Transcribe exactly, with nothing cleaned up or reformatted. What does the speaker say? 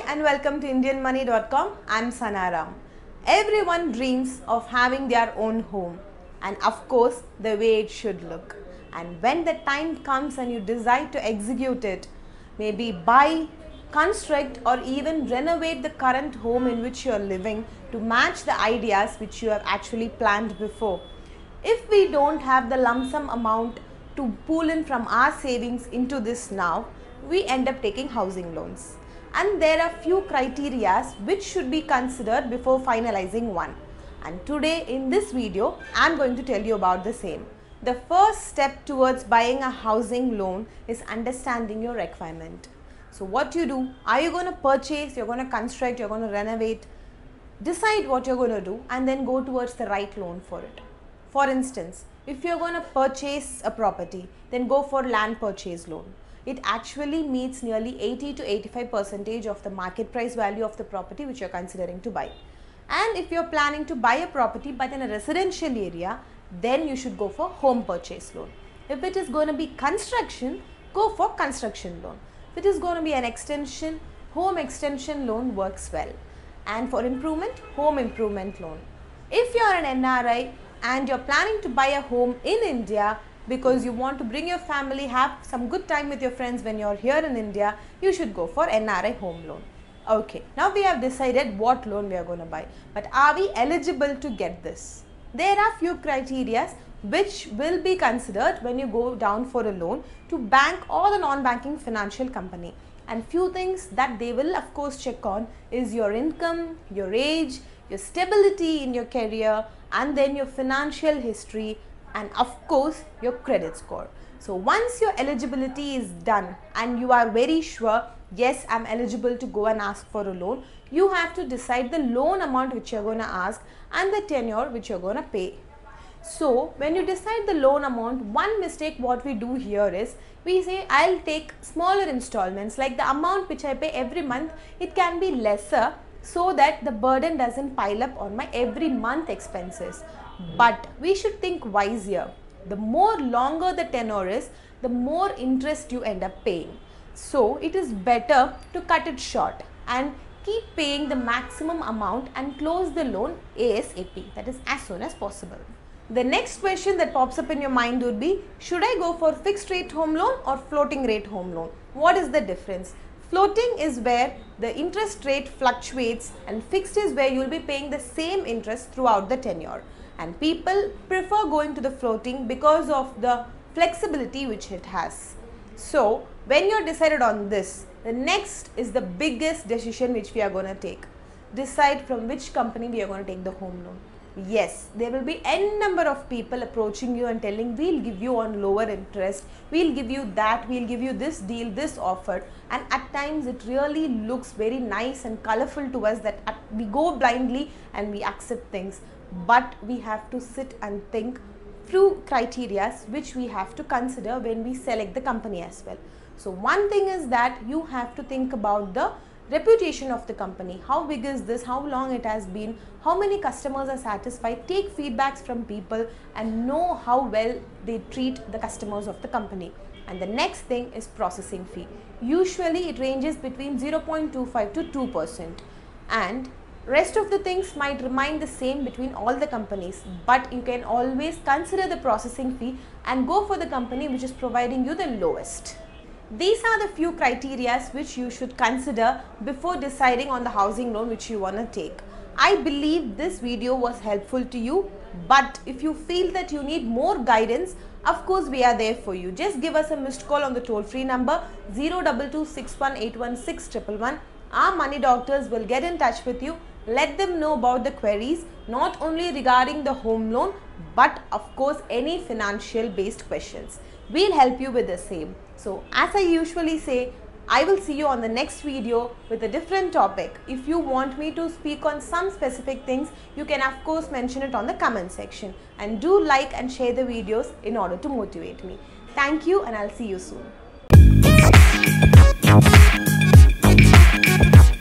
and welcome to Indian Money dot com. I'm Sanaram. Everyone dreams of having their own home and of course the way it should look. And when the time comes and you decide to execute it, maybe buy, construct or even renovate the current home in which you are living to match the ideas which you have actually planned before. If we don't have the lump sum amount to pull in from our savings into this now, we end up taking housing loans. And there are few criteria which should be considered before finalizing one. And today in this video, I am going to tell you about the same. The first step towards buying a housing loan is understanding your requirement. So what you do, are you going to purchase, you're going to construct, you're going to renovate, decide what you're going to do and then go towards the right loan for it. For instance, if you're going to purchase a property, then go for land purchase loan. It actually meets nearly eighty to eighty-five percent of the market price value of the property which you're considering to buy. And if you're planning to buy a property but in a residential area, then you should go for home purchase loan. If it is going to be construction, go for construction loan. If it is going to be an extension, home extension loan works well. And for improvement, home improvement loan. If you're an N R I and you're planning to buy a home in India because you want to bring your family, have some good time with your friends when you're here in India, you should go for N R I home loan. Okay, now we have decided what loan we are going to buy. But are we eligible to get this? There are few criteria which will be considered when you go down for a loan to bank or the non-banking financial company. And few things that they will of course check on is your income, your age, your stability in your career, and then your financial history, and of course your credit score. So once your eligibility is done and you are very sure, yes, I'm eligible to go and ask for a loan, you have to decide the loan amount which you're going to ask and the tenure which you're going to pay. So when you decide the loan amount, one mistake what we do here is we say I'll take smaller installments, like the amount which I pay every month, it can be lesser so that the burden doesn't pile up on my every month expenses. But we should think wise here. The more longer the tenure is, the more interest you end up paying. So it is better to cut it short and keep paying the maximum amount and close the loan ASAP, that is as soon as possible. The next question that pops up in your mind would be, should I go for fixed rate home loan or floating rate home loan? What is the difference? Floating is where the interest rate fluctuates and fixed is where you will be paying the same interest throughout the tenure. And people prefer going to the floating because of the flexibility which it has. So when you're decided on this, the next is the biggest decision which we are going to take. Decide from which company we are going to take the home loan. Yes, there will be n number of people approaching you and telling we'll give you on lower interest, we'll give you that, we'll give you this deal, this offer, and at times it really looks very nice and colorful to us that we go blindly and we accept things. But we have to sit and think through criteria which we have to consider when we select the company as well. So one thing is that you have to think about the reputation of the company. How big is this? How long it has been? How many customers are satisfied? Take feedbacks from people and know how well they treat the customers of the company. And the next thing is processing fee. Usually it ranges between zero point two five to two percent. And rest of the things might remain the same between all the companies, but you can always consider the processing fee and go for the company which is providing you the lowest. These are the few criteria which you should consider before deciding on the housing loan which you want to take. I believe this video was helpful to you, but if you feel that you need more guidance, of course we are there for you. Just give us a missed call on the toll free number zero two two six one eight one six one one one. Our money doctors will get in touch with you. Let them know about the queries, not only regarding the home loan, but of course any financial based questions. We'll help you with the same. So as I usually say, I will see you on the next video with a different topic. If you want me to speak on some specific things, you can of course mention it on the comment section. And do like and share the videos in order to motivate me. Thank you and I'll see you soon.